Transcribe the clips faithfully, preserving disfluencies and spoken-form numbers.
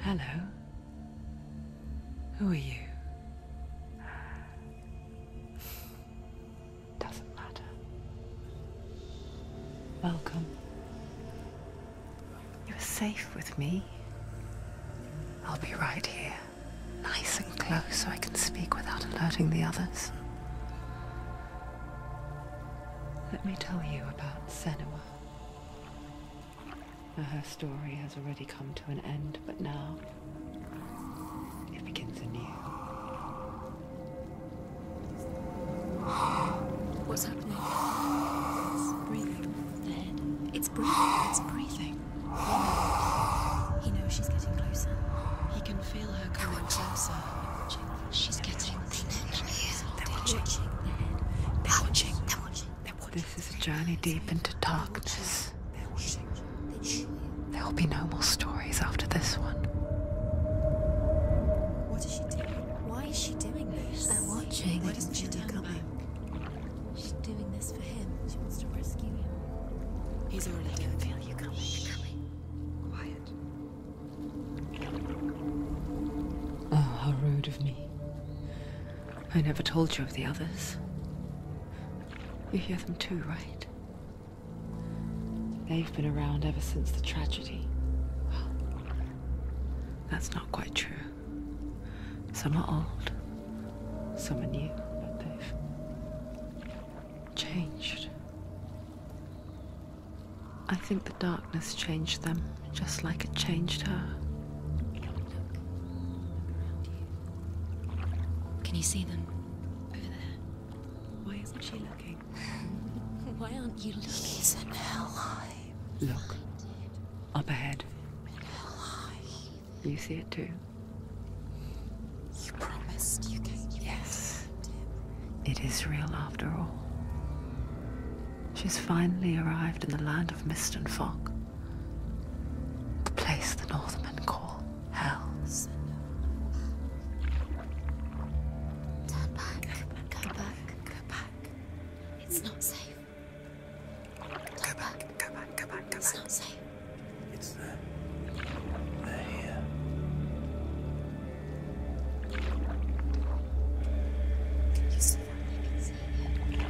Hello. Who are you? Doesn't matter. Welcome. You're safe with me. I'll be right here, nice and close so I can speak without alerting the others. Let me tell you about Senua. Now, her story has already come to an end, but now it begins anew. What's happening? It's breathing. The head. It's breathing. It's breathing. He knows she's getting closer. He can feel her coming closer. She's getting. They're watching. The head. They're watching. They're watching. They're watching. This is a journey deep into darkness. They're watching. There will be no more stories after this one. What is she doing? Why is she doing this? They're watching. Why doesn't she turn back? She's doing this for him. She wants to rescue him. He's already dead. I feel you coming. Quiet. Oh, how rude of me. I never told you of the others. You hear them too, right? They've been around ever since the tragedy. Well, that's not quite true. Some are old, some are new, but they've changed. I think the darkness changed them, just like it changed her. Can you see them? Over there. Why isn't she looking? Why aren't you looking? He's in hell. Look, up ahead. You see it too? You promised you gave you Yes. It is real after all. She's finally arrived in the land of mist and fog. The place the Northmen call hell. Turn back. Go back. Go back. It's not safe. Go back, go back, go back, go It's back. not safe. It's there. They're here. You see that? I can see it.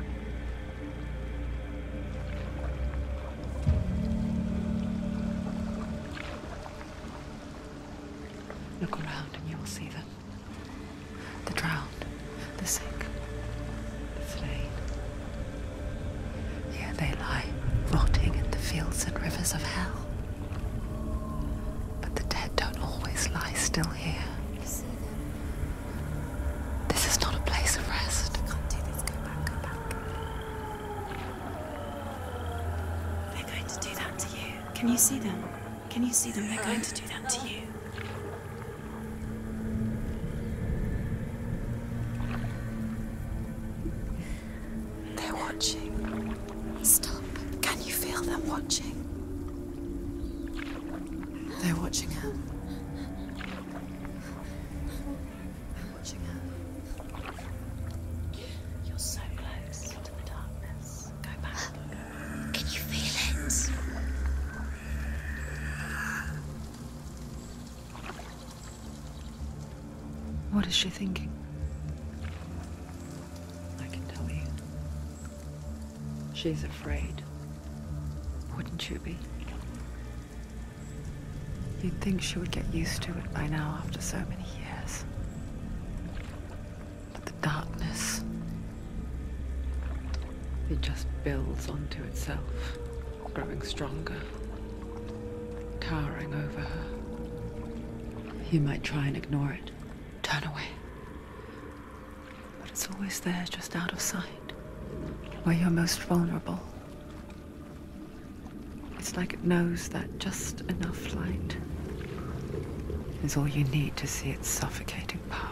Look around and you will see them. The drowned, the sick, the slain. Here they lie, rotting in the fields and rivers of hell. But the dead don't always lie still here. You see them? This is not a place of rest. You can't do this. Go back. Go back. They're going to do that to you. Can you see them? Can you see them? They're going to do that to you. They're watching. Stop. Can you feel them watching? They're watching her. They're watching her. You're so close to the darkness. Go back. Can you feel it? What is she thinking? I can tell you. She's afraid. Wouldn't you be? You'd think she would get used to it by now after so many years. But the darkness, it just builds onto itself, growing stronger, towering over her. You might try and ignore it, turn away. But it's always there, just out of sight, where you're most vulnerable. It's like it knows that just enough light is all you need to see its suffocating power.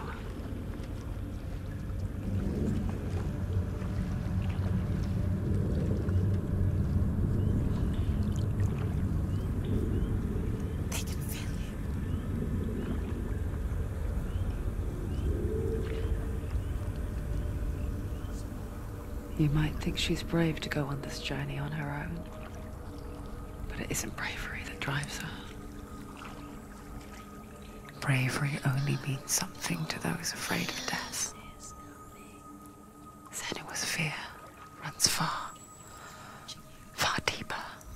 They can feel you. You might think she's brave to go on this journey on her own, but it isn't bravery that drives her. bravery only means something to those afraid of death. Senua's fear runs far, far deeper.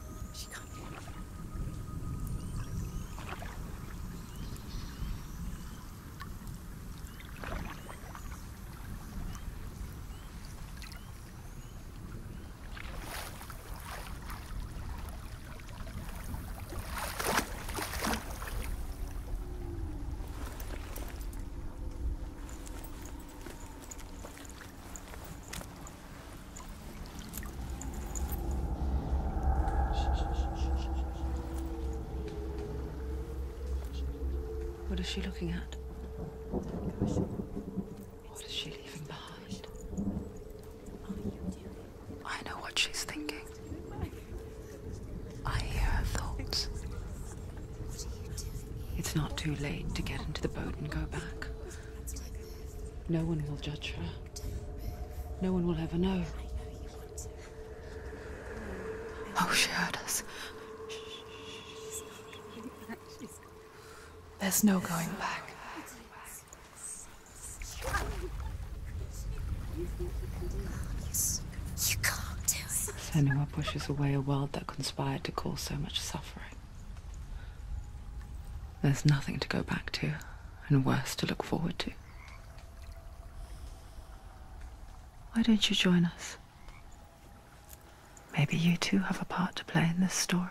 What is she looking at? What is she leaving behind? I know what she's thinking. I hear her thoughts. It's not too late to get into the boat and go back. No one will judge her. No one will ever know. Oh, she heard us. There's no going back. You can't do it. Senua pushes away a world that conspired to cause so much suffering. There's nothing to go back to, and worse to look forward to. Why don't you join us? Maybe you too have a part to play in this story.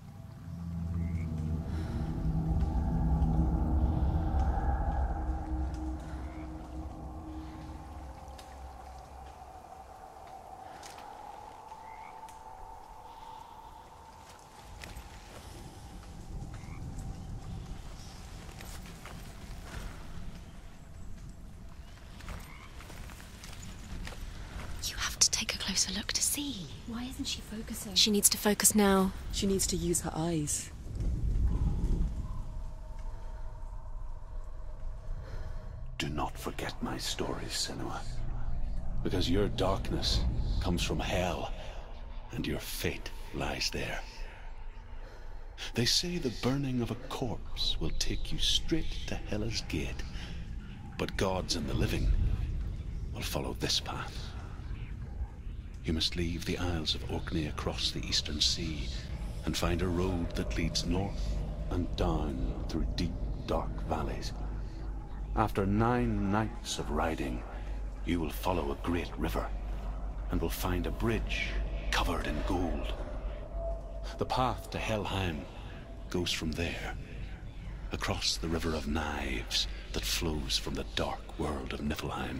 You have to take a closer look to see. Why isn't she focusing? She needs to focus now. She needs to use her eyes. Do not forget my stories, Senua. Because your darkness comes from hell, and your fate lies there. They say the burning of a corpse will take you straight to Hela's gate, but gods and the living will follow this path. You must leave the Isles of Orkney across the eastern sea and find a road that leads north and down through deep, dark valleys. After nine nights of riding, you will follow a great river and will find a bridge covered in gold. The path to Helheim goes from there, across the River of Knives that flows from the dark world of Niflheim.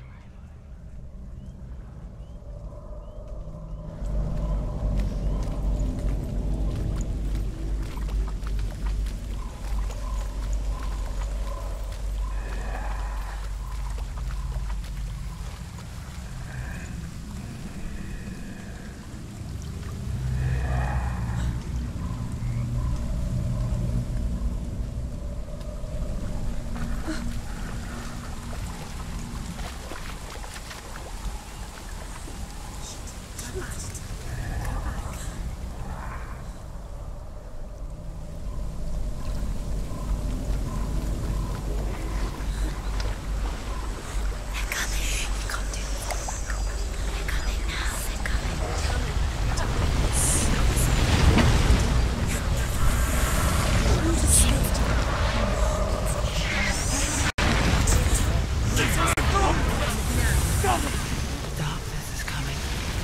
Darkness is coming.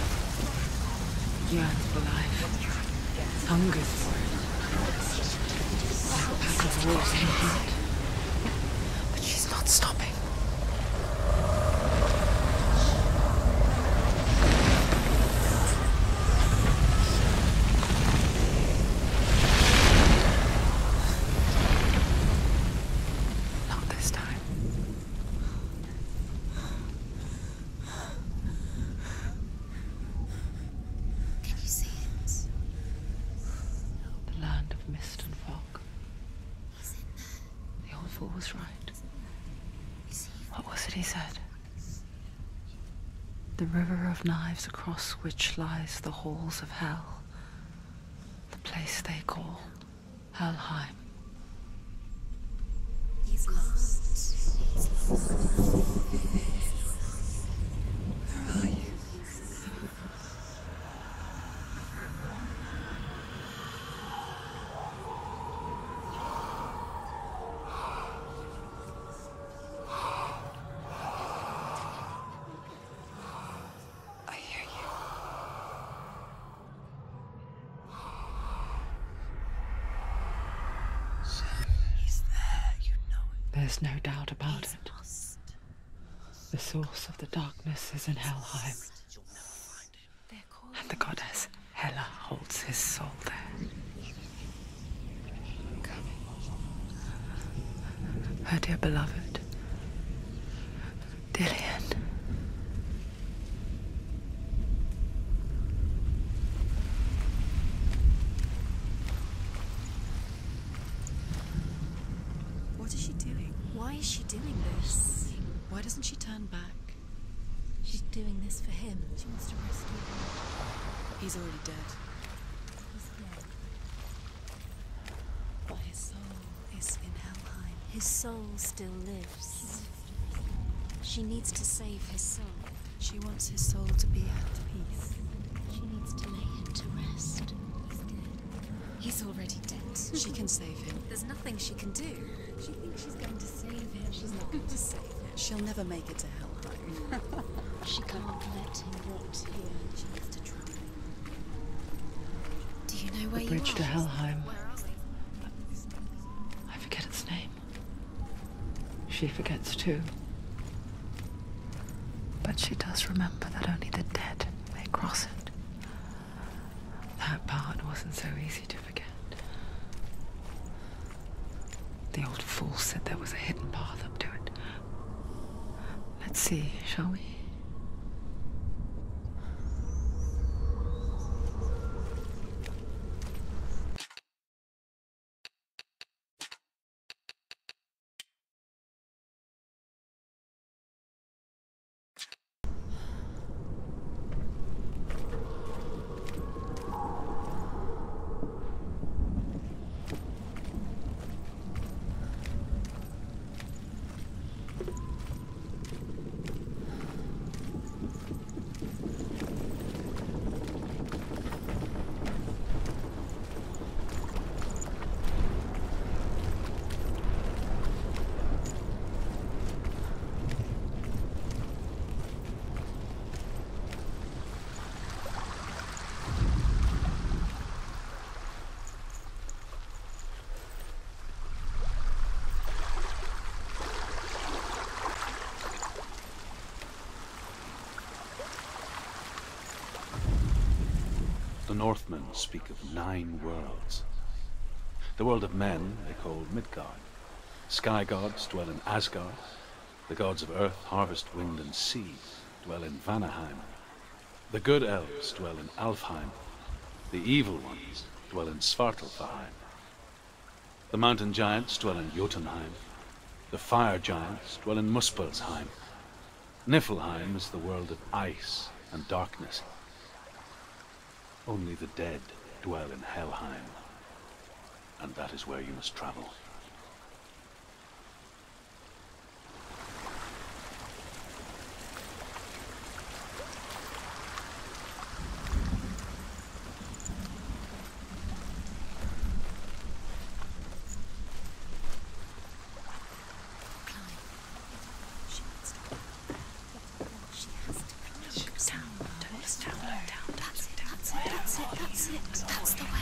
Yearns for life. Hungers for it. Like a pack of wolves in heat. But she's not stopping. Not this time. Can you see it? The land of mist and fog. He's in there. The old fool was right. Is he? What was it he said? The river of knives across which lies the halls of hell. The place they call Helheim. He's lost. He's lost. Where are you? I hear you. He's there, you know it. There's no doubt about He's it. lost. The source of the darkness is in Helheim, You'll never find him. They're calling and the goddess Hela holds his soul there. Her dear beloved, Dillian. What is she doing? Why is she doing this? Why doesn't she turn back? She's doing this for him. She wants to rescue him. He's already dead. He's dead. But his soul is in Helheim. His soul still lives. She needs to save his soul. She wants his soul to be at peace. She needs to lay him to rest. He's dead. He's already dead. She can save him. There's nothing she can do. She thinks she's going to save him. She's not going to save him. She'll never make it to Helheim. She can't let him rot here. She needs to try. Do you know where The you bridge are? to Helheim. Where are we? I forget its name. She forgets too. But she does remember that only the dead may cross it. That part wasn't so easy to forget. The old fool said there was a hidden path up to it. Let's see, shall we? The Northmen speak of nine worlds. The world of men they call Midgard. Sky gods dwell in Asgard. The gods of earth, harvest, wind, and sea dwell in Vanaheim. The good elves dwell in Alfheim. The evil ones dwell in Svartalfheim. The mountain giants dwell in Jotunheim. The fire giants dwell in Muspelheim. Niflheim is the world of ice and darkness. Only the dead dwell in Helheim, and that is where you must travel. She needs to. She has to look down. Look down. Look down. That's it. That's it. That's it. That's it. That's the way.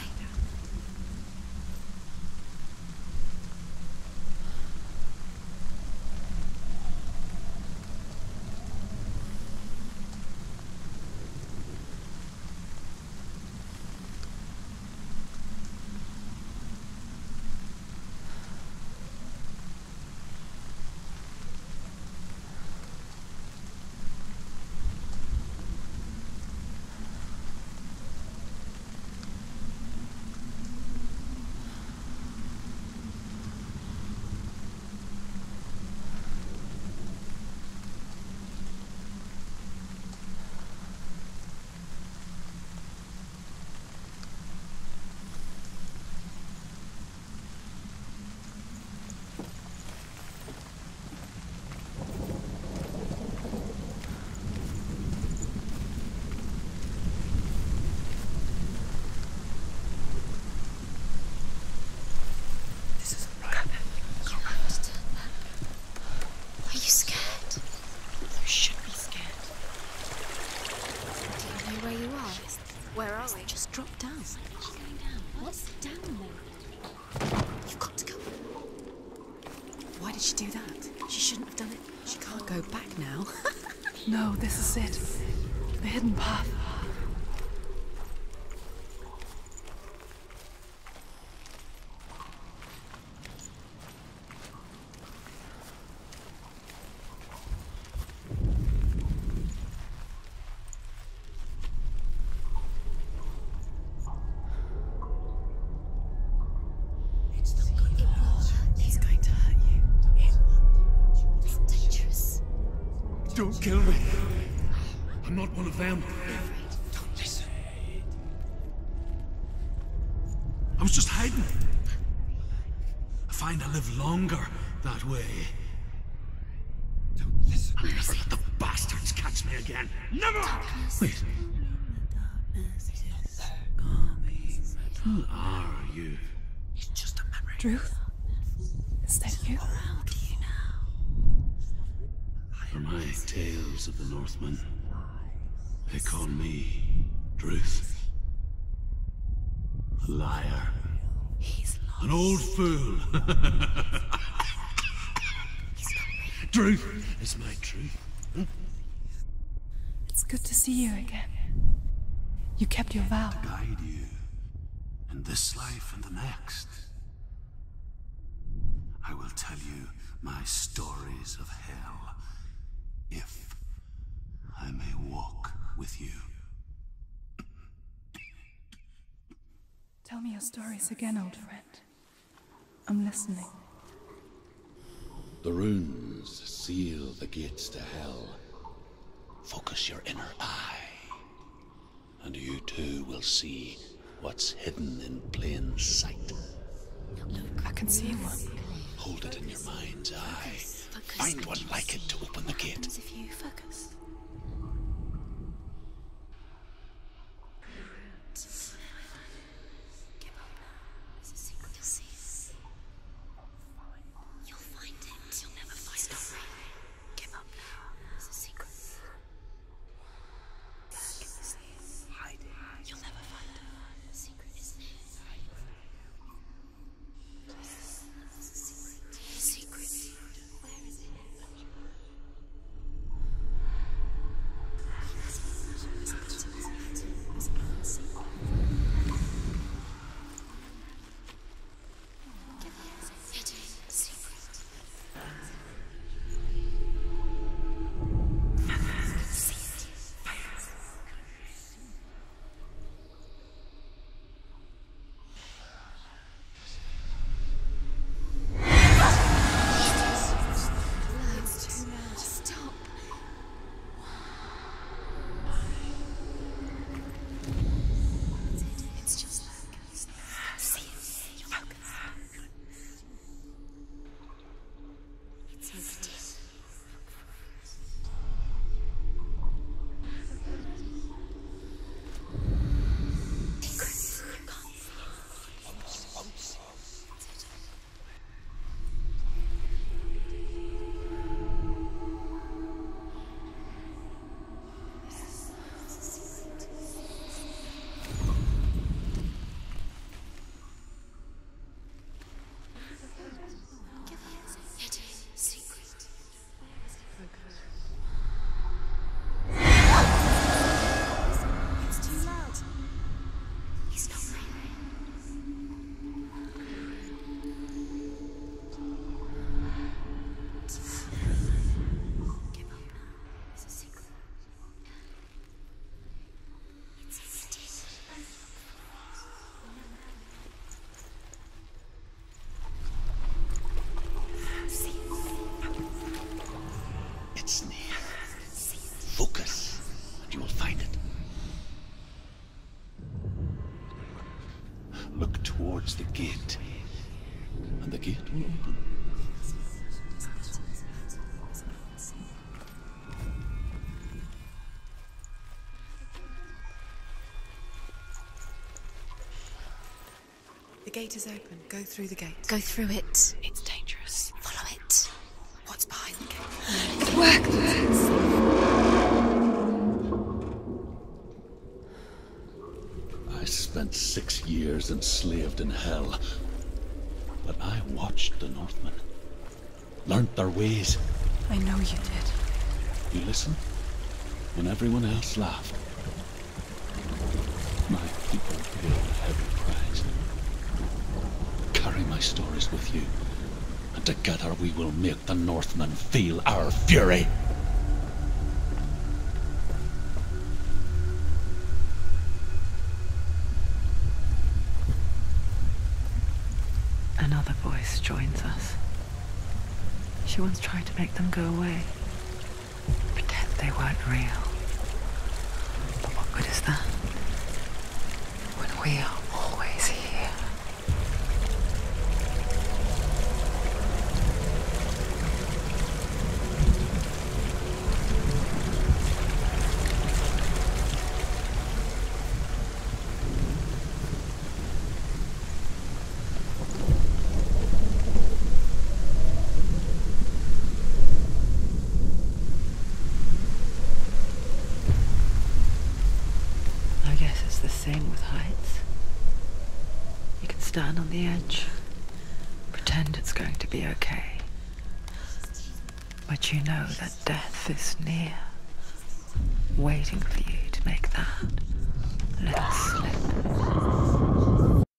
she do that? She shouldn't have done it. She can't go back now. No, this is it. The hidden path. Don't kill me. I'm not one of them. Don't listen. I was just hiding. I find I live longer that way. Don't listen. I'll never let the bastards catch me again. Never! Wait. Who are you? It's just a memory. Druth? Is that you? For my tales of the Northmen, they call me Druth. A liar. He's lost. An old fool. Druth is my truth. Huh? It's good to see you again. You kept your vow. Guide you in this life and the next. I will tell you my stories of hell, if I may walk with you. Tell me your stories again, old friend. I'm listening. The runes seal the gates to hell. Focus your inner eye, and you too will see what's hidden in plain sight. I can see one. Hold it in your mind's eye. Find one like it to open the gate. If you focus. Give up now. There's a secret to see. You'll find it. You'll never find it. Give up now. There's a secret. Hide it. You'll never find it. The secret is there. Secret. Where is it? Focus, and you will find it. Look towards the gate, and the gate will open. The gate is open. Go through the gate. Go through it. It's dangerous. Follow it. What's behind the gate? Work! I spent six years enslaved in hell, but I watched the Northmen. learnt their ways. I know you did. You listened when everyone else laughed. My people paid a heavy price. Carry my stories with you, and together we will make the Northmen feel our fury. Another voice joins us. She once tried to make them go away. Pretend they weren't real. But what good is that? When we are always here. I guess it's the same with heights. You can stand on the edge, pretend it's going to be okay. But you know that death is near, waiting for you to make that little slip.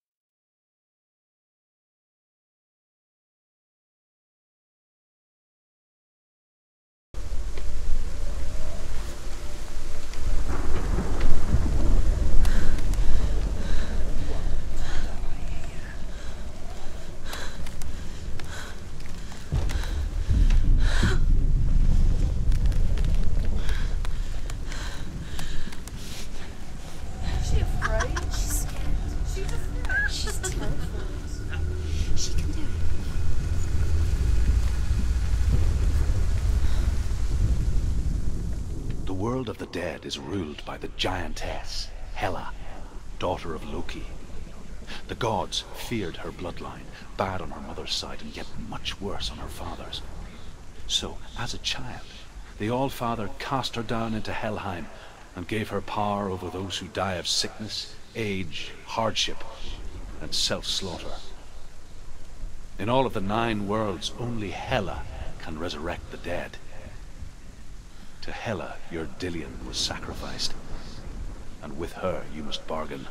She can do it. The world of the dead is ruled by the giantess, Hela, daughter of Loki. The gods feared her bloodline, bad on her mother's side and yet much worse on her father's. So, as a child, the All-Father cast her down into Helheim and gave her power over those who die of sickness, age, hardship, and self-slaughter. In all of the nine worlds, only Hela can resurrect the dead. To Hela, your Dillion was sacrificed, and with her you must bargain.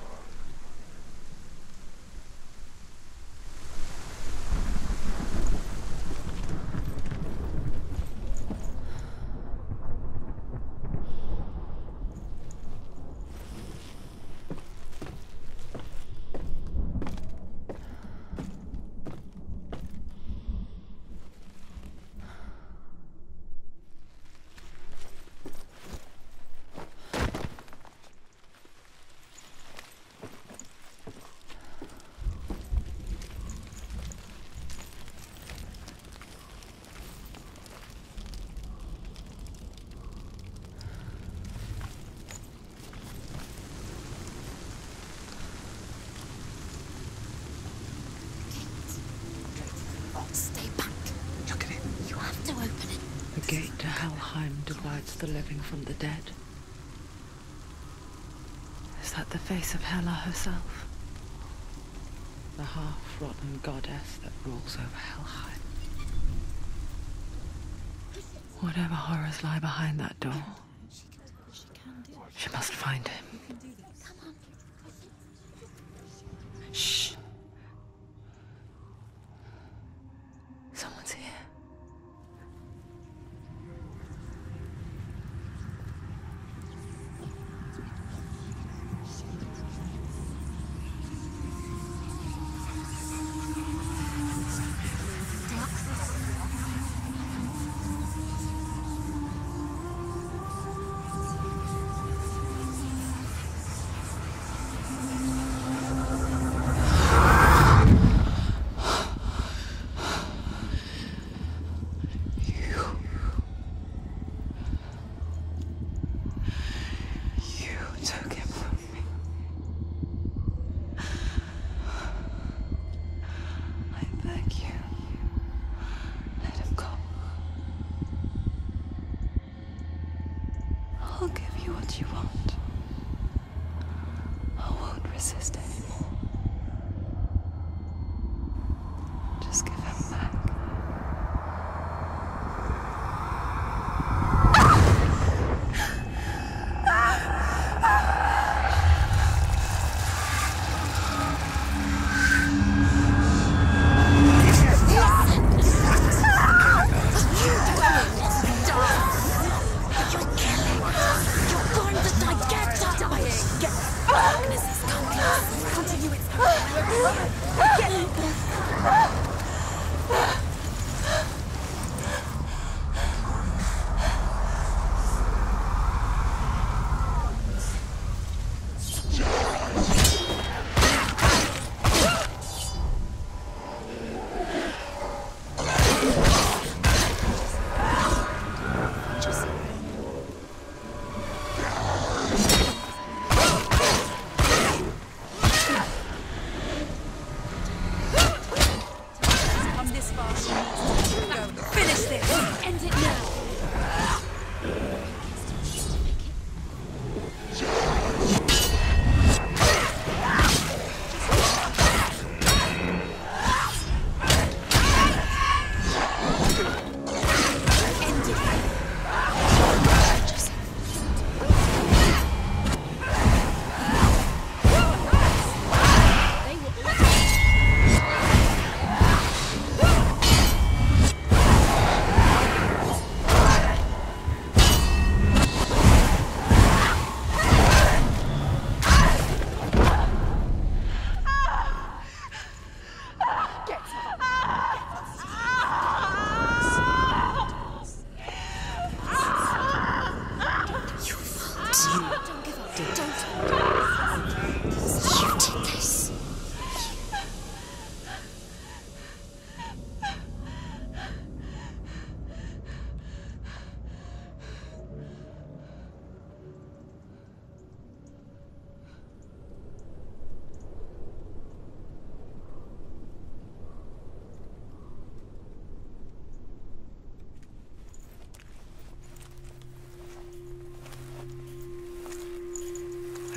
Stay back. Look at it. You have to open it. The gate to Helheim divides the living from the dead. Is that the face of Hela herself? The half-rotten goddess that rules over Helheim. Whatever horrors lie behind that door, she must find him. Shh. Someone's here. I'll give you what you want. I won't resist anymore. Just give him back.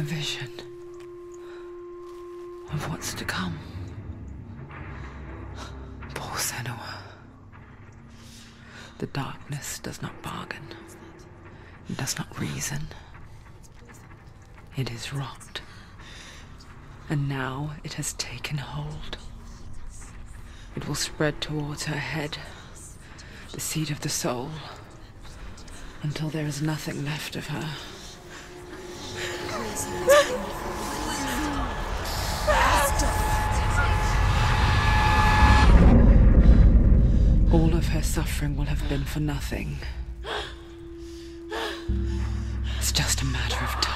a vision of what's to come. Poor Senua. The darkness does not bargain. It does not reason. It is rot. And now it has taken hold. It will spread towards her head, the seat of the soul, until there is nothing left of her. All of her suffering will have been for nothing. It's just a matter of time.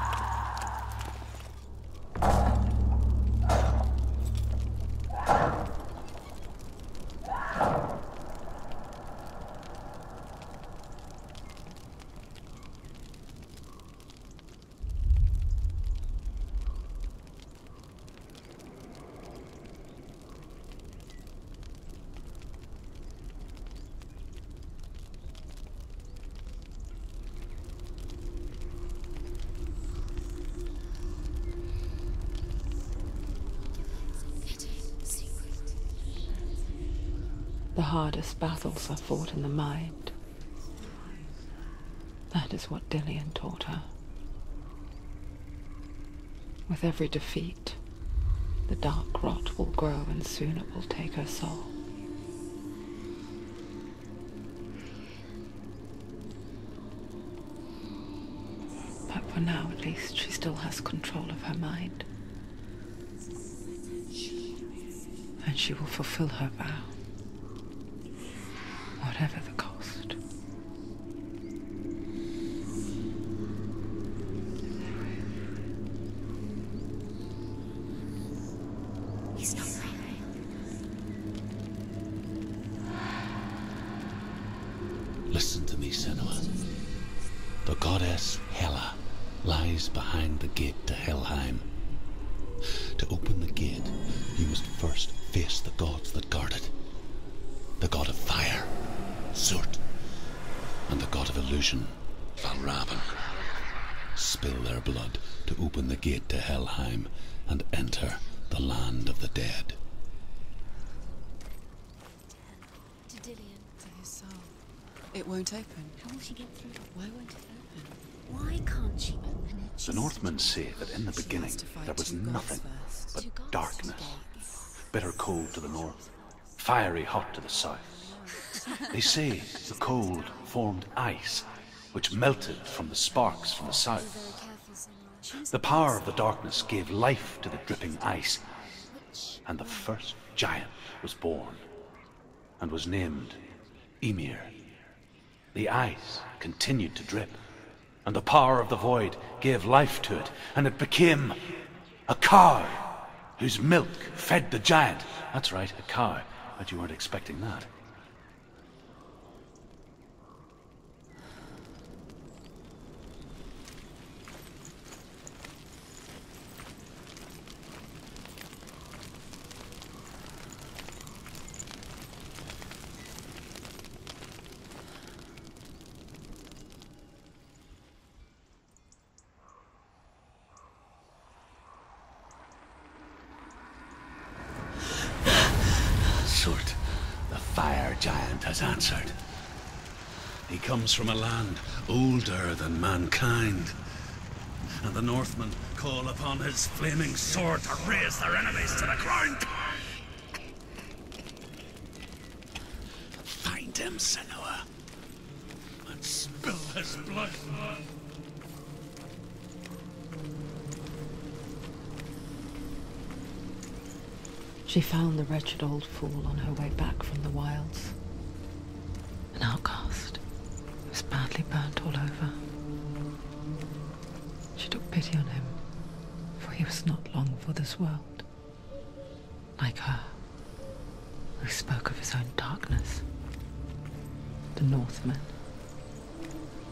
The hardest battles are fought in the mind. That is what Dillion taught her. With every defeat, the dark rot will grow and soon it will take her soul. But for now, at least, she still has control of her mind. And she will fulfill her vow. Whatever the cost. He's not breathing. Listen to me, Senua. The goddess Hela lies behind the gate to Helheim. To open the gate, you must first face the gods that guard it. The god of fire, Surt, and the god of illusion, Valravn. Spill their blood to open the gate to Helheim and enter the land of the dead. To Dillion. To his soul. It won't open. How will she get through? Why won't it open? Why can't she open it? The Northmen say that in the She beginning has to fight there was two gods nothing first. but Two gods, darkness. two gates. Bitter cold to the north, fiery hot to the south. They say the cold formed ice, which melted from the sparks from the south. The power of the darkness gave life to the dripping ice, and the first giant was born, and was named Ymir. The ice continued to drip, and the power of the void gave life to it, and it became a cow, whose milk fed the giant. That's right, a cow. But you weren't expecting that. Surt, the fire giant, has answered. He comes from a land older than mankind, and the Northmen call upon his flaming sword to raze their enemies to the ground. Find him, Senua, and spill his blood. She found the wretched old fool on her way back from the wilds. An outcast. He was badly burnt all over. She took pity on him, for he was not long for this world. Like her, who spoke of his own darkness. The Northmen.